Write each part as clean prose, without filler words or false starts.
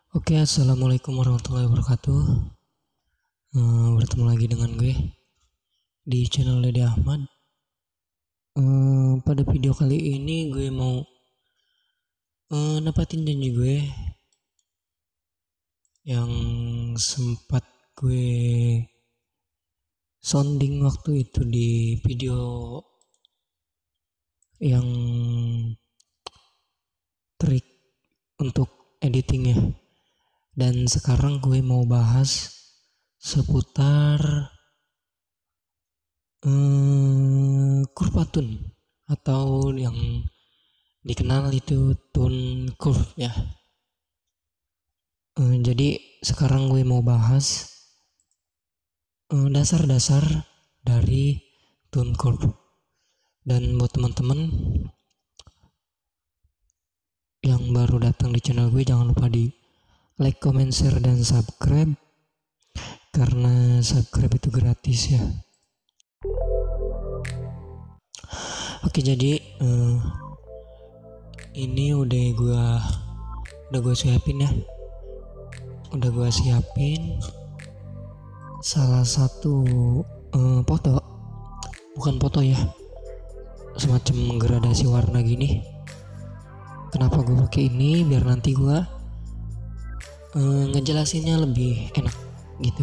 Oke, assalamualaikum warahmatullahi wabarakatuh. Bertemu lagi dengan gue di channel Dede Ahmad. Pada video kali ini gue mau nepatin janji gue yang sempat gue sounding waktu itu di video yang trik untuk editingnya. Dan sekarang gue mau bahas seputar kurvatun atau yang dikenal itu tone curve ya. Jadi sekarang gue mau bahas dasar-dasar dari tone curve. Dan buat teman-teman yang baru datang di channel gue, jangan lupa di like, comment, share, dan subscribe, karena subscribe itu gratis ya. Oke, jadi ini udah gue siapin ya. Udah gue siapin salah satu foto, bukan foto ya, semacam gradasi warna gini. Kenapa gue pakai ini? Biar nanti gue ngejelasinnya lebih enak gitu.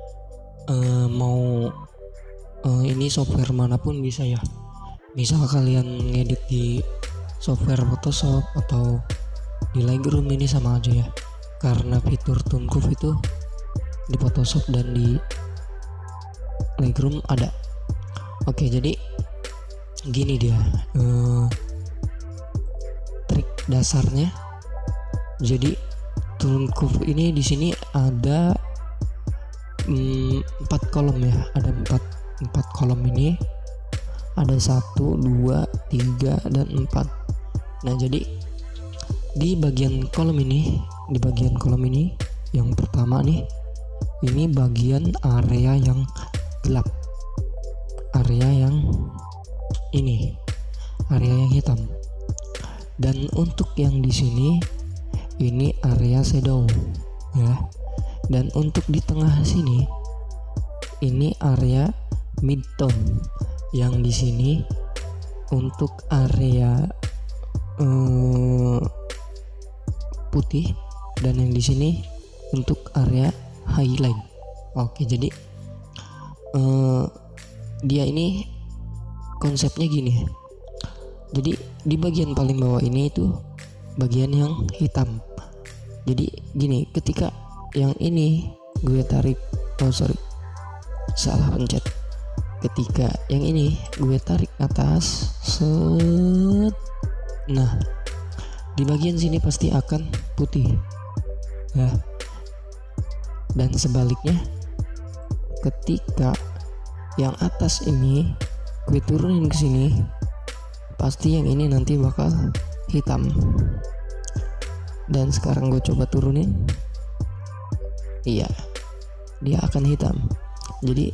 Mau ini software manapun bisa ya. Misal kalian ngedit di software Photoshop atau di Lightroom, ini sama aja ya, karena fitur tone curve itu di Photoshop dan di Lightroom ada. Oke, jadi gini dia trik dasarnya. Jadi tone curve ini di sini ada 4 kolom ya. Ada 4 kolom ini. Ada 1, 2, 3, dan 4. Nah, jadi di bagian kolom ini, yang pertama nih, ini bagian area yang gelap. Area yang hitam. Dan untuk yang di sini ini area shadow ya. Dan untuk di tengah sini ini area midtone. Yang di sini untuk area putih, dan yang di sini untuk area highlight. Oke, jadi dia ini konsepnya gini. Jadi di bagian paling bawah ini itu bagian yang hitam. Jadi gini, ketika yang ini gue tarik, salah pencet. Ketika yang ini gue tarik atas, set. Nah, di bagian sini pasti akan putih ya. Dan sebaliknya, ketika yang atas ini gue turunin ke sini, pasti yang ini nanti bakal hitam. Dan sekarang gue coba turunin, iya, dia akan hitam. Jadi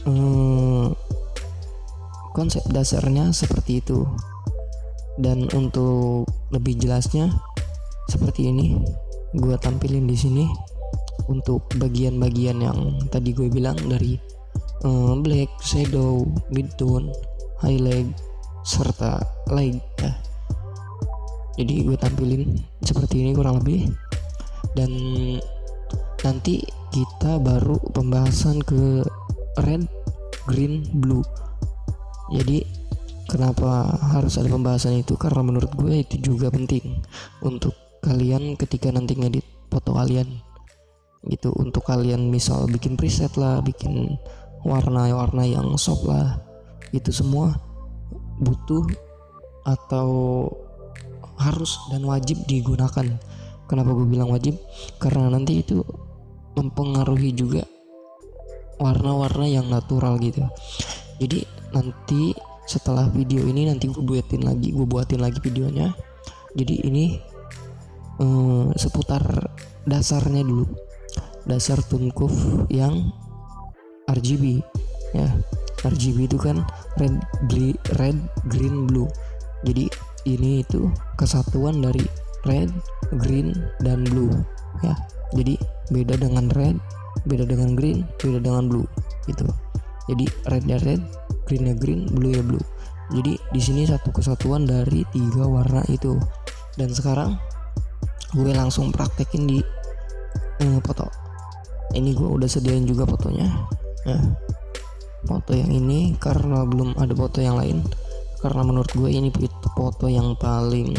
konsep dasarnya seperti itu. Dan untuk lebih jelasnya seperti ini gue tampilin di sini. Untuk bagian-bagian yang tadi gue bilang dari black, shadow, midtone, highlight, serta light ya. Jadi gue tampilin seperti ini kurang lebih. Dan nanti kita baru pembahasan ke red, green, blue. Jadi kenapa harus ada pembahasan itu? Karena menurut gue itu juga penting untuk kalian ketika nanti ngedit foto kalian gitu. Untuk kalian misal bikin preset lah, bikin warna-warna yang soft lah, itu semua butuh atau harus dan wajib digunakan. Kenapa gue bilang wajib? Karena nanti itu mempengaruhi juga warna-warna yang natural gitu. Jadi nanti setelah video ini nanti gue buatin lagi videonya. Jadi ini seputar dasarnya dulu, dasar tone curve yang RGB ya. RGB itu kan red, green, blue. Jadi ini itu kesatuan dari red, green, dan blue ya. Jadi beda dengan red, beda dengan green, beda dengan blue gitu. Jadi rednya red, greennya green, blue ya blue. Jadi di sini satu kesatuan dari 3 warna itu. Dan sekarang gue langsung praktekin di foto. Ini gue udah sediain juga fotonya. Nah, foto yang ini karena belum ada foto yang lain, karena menurut gue ini foto yang paling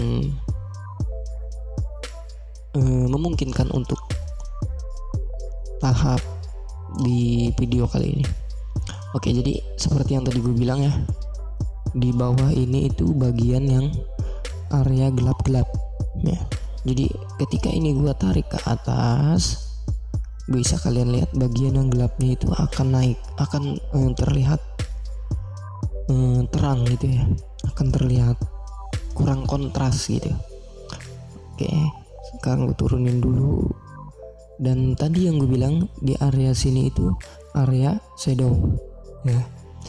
memungkinkan untuk tahap di video kali ini. Oke, jadi seperti yang tadi gue bilang ya, di bawah ini itu bagian yang area gelap-gelap ya. Jadi ketika ini gue tarik ke atas, bisa kalian lihat bagian yang gelapnya itu akan naik, akan terlihat terang gitu ya, akan terlihat kurang kontras gitu. Oke, sekarang gue turunin dulu. Dan tadi yang gue bilang di area sini itu area shadow ya.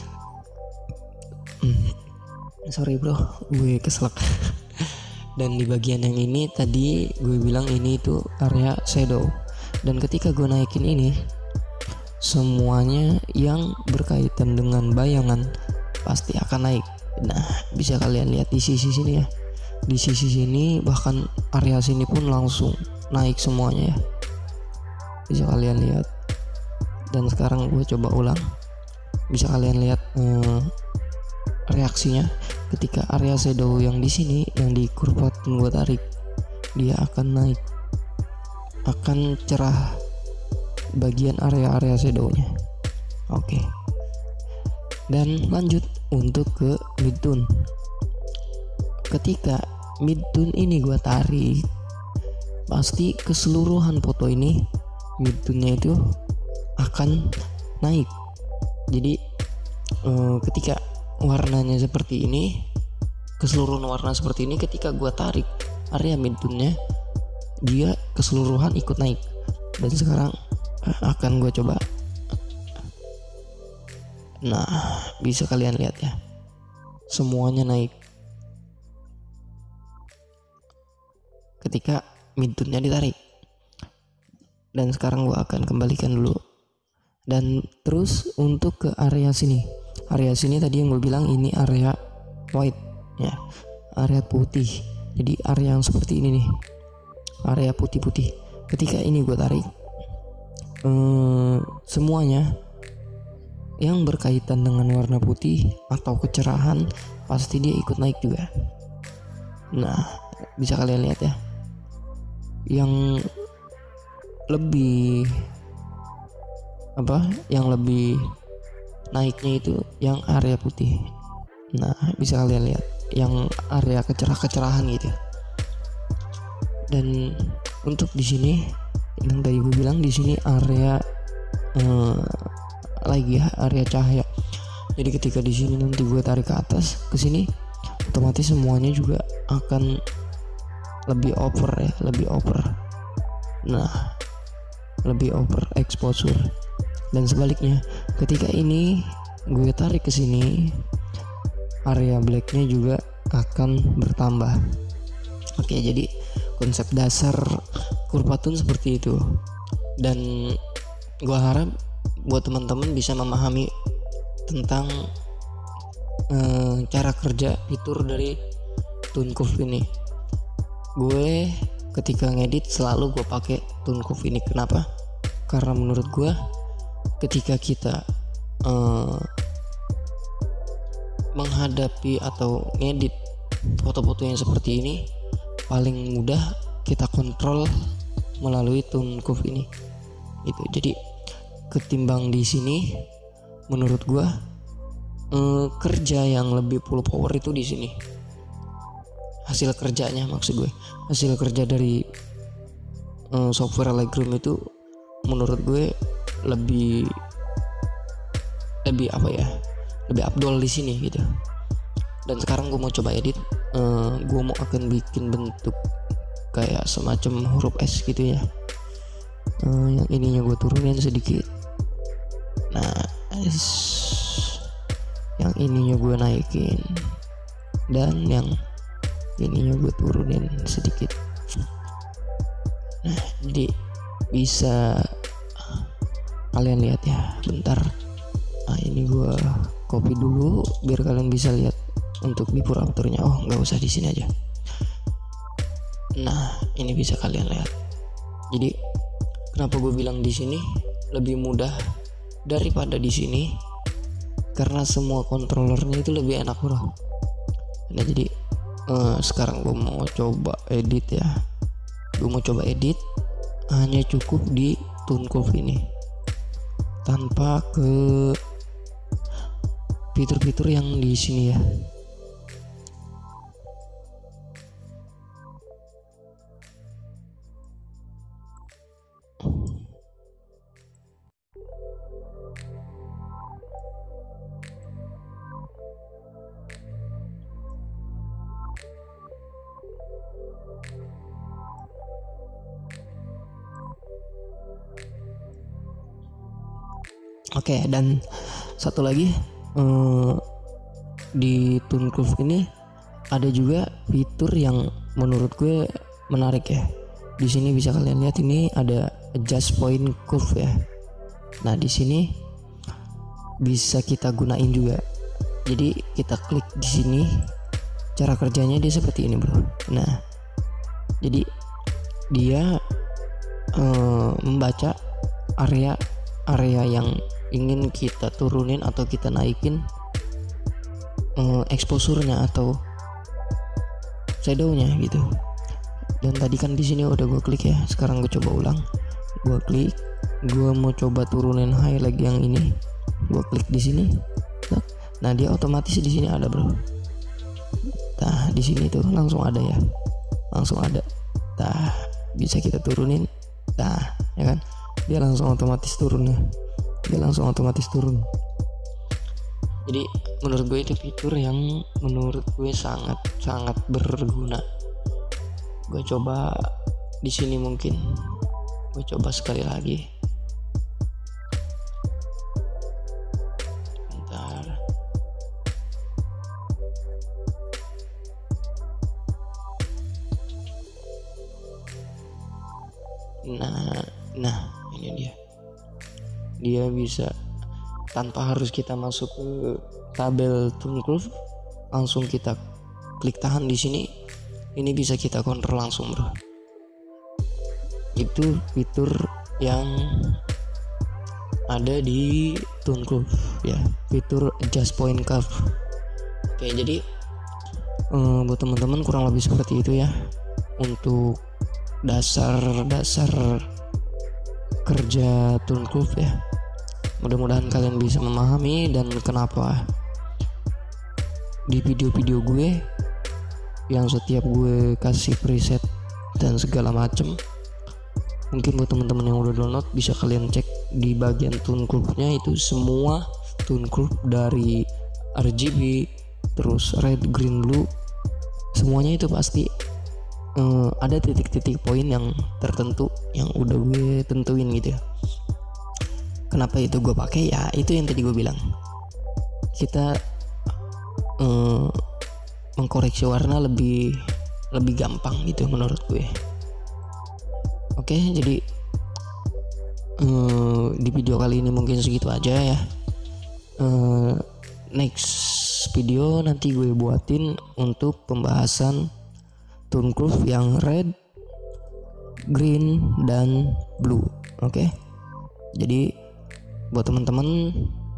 Sorry bro, gue keselak. Dan di bagian yang ini tadi gue bilang ini itu area shadow. Dan ketika gue naikin ini, semuanya yang berkaitan dengan bayangan pasti akan naik. Nah, bisa kalian lihat di sisi sini ya. Di sisi sini bahkan area sini pun langsung naik semuanya ya. Bisa kalian lihat. Dan sekarang gue coba ulang. Bisa kalian lihat reaksinya ketika area shadow yang di sini, yang di curve button gue tarik, dia akan naik, akan cerah bagian area shadownya. Oke. Dan lanjut untuk ke midtone. Ketika midtone ini gue tarik, pasti keseluruhan foto ini midtone-nya itu akan naik. Jadi ketika warnanya seperti ini, keseluruhan warna seperti ini, ketika gua tarik area midtone-nya, dia keseluruhan ikut naik. Dan sekarang akan gua coba. Nah, bisa kalian lihat ya, semuanya naik ketika midtone-nya ditarik. Dan sekarang gua akan kembalikan dulu. Dan terus untuk ke area sini. Area sini tadi yang gue bilang ini area white ya, area putih. Jadi area yang seperti ini nih, area putih-putih. Ketika ini gue tarik, semuanya yang berkaitan dengan warna putih atau kecerahan pasti dia ikut naik juga. Nah, bisa kalian lihat ya, yang lebih naiknya itu yang area putih. Nah, bisa kalian lihat yang area kecerahan gitu. Dan untuk di sini yang tadi gue bilang, di sini area lagi ya, area cahaya. Jadi ketika di sini nanti gue tarik ke atas ke sini, otomatis semuanya juga akan lebih over ya, lebih over. Nah, lebih over exposure. Dan sebaliknya, ketika ini gue tarik ke sini, area blacknya juga akan bertambah. Oke, jadi konsep dasar curve button seperti itu. Dan gue harap buat teman-teman bisa memahami tentang cara kerja fitur dari tone curve ini. Gue ketika ngedit selalu gue pakai tone curve ini. Kenapa? Karena menurut gue ketika kita menghadapi atau ngedit foto-foto yang seperti ini, paling mudah kita kontrol melalui tone curve ini. Itu jadi ketimbang di sini, menurut gua kerja yang lebih full power itu di sini. Hasil kerjanya, maksud gue, hasil kerja dari software Lightroom itu menurut gue lebih apa ya, lebih abdol di sini gitu. Dan sekarang gue mau coba edit, gue mau akan bikin bentuk kayak semacam huruf S gitu ya. Yang ininya gue turunin sedikit. Nah, S. Yang ininya gue naikin, dan yang ininya gue turunin sedikit. Nah, jadi bisa kalian lihat ya. Bentar, nah ini gue copy dulu biar kalian bisa lihat untuk before afternya. Oh nggak usah, di sini aja. Nah ini bisa kalian lihat. Jadi kenapa gue bilang di sini lebih mudah daripada di sini, karena semua controllernya itu lebih enak bro. Nah jadi sekarang gue mau coba edit ya. Gue mau coba edit hanya cukup di TuneCurve ini, tanpa ke fitur-fitur yang di sini ya. Oke, dan satu lagi di TuneCurve ini ada juga fitur yang menurut gue menarik ya. Di sini bisa kalian lihat, ini ada adjust point curve ya. Nah di sini bisa kita gunain juga. Jadi kita klik di sini, cara kerjanya dia seperti ini bro. Nah jadi dia membaca area yang ingin kita turunin atau kita naikin exposure-nya atau shadow-nya gitu. Dan tadi kan di sini udah gue klik ya. Sekarang gue coba ulang. Gue klik, gue mau coba turunin highlight yang ini. Gue klik di sini. Nah, dia otomatis di sini ada, bro. Nah, di sini tuh langsung ada ya. Langsung ada. Nah, bisa kita turunin. Nah, ya kan? Dia langsung otomatis turun ya. Dia langsung otomatis turun. Jadi menurut gue itu fitur yang menurut gue sangat berguna. Gue coba di sini, mungkin gue coba sekali lagi. Bentar. Nah ini dia. Dia bisa tanpa harus kita masuk ke tabel TuneCurve, langsung kita klik tahan di sini. Ini bisa kita kontrol langsung, bro. Itu fitur yang ada di TuneCurve ya, fitur adjust point curve. Oke, jadi buat teman-teman kurang lebih seperti itu ya untuk dasar kerja TuneCurve ya. Mudah-mudahan kalian bisa memahami, dan kenapa di video-video gue yang setiap gue kasih preset dan segala macem, mungkin buat teman-teman yang udah download bisa kalian cek di bagian TuneCurve-nya. Itu semua TuneCurve dari RGB terus red, green, blue, semuanya itu pasti ada titik-titik poin yang tertentu yang udah gue tentuin gitu ya. Kenapa itu gue pakai ya? Itu yang tadi gue bilang, kita mengkoreksi warna lebih gampang gitu menurut gue. Oke, jadi di video kali ini mungkin segitu aja ya. Next video nanti gue buatin untuk pembahasan TuneCurve yang red, green, dan blue. Oke, jadi buat teman-teman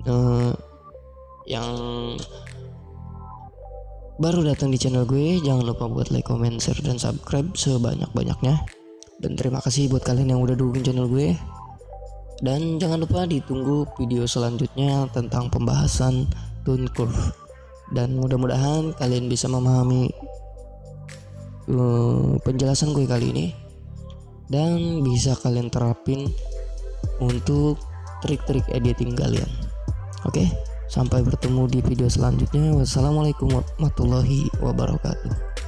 yang baru datang di channel gue, jangan lupa buat like, comment, share, dan subscribe sebanyak-banyaknya. Dan terima kasih buat kalian yang udah dukung channel gue. Dan jangan lupa ditunggu video selanjutnya tentang pembahasan TuneCurve. Dan mudah-mudahan kalian bisa memahami penjelasan gue kali ini, dan bisa kalian terapin untuk trik-trik editing kalian. Oke, sampai bertemu di video selanjutnya. Wassalamualaikum warahmatullahi wabarakatuh.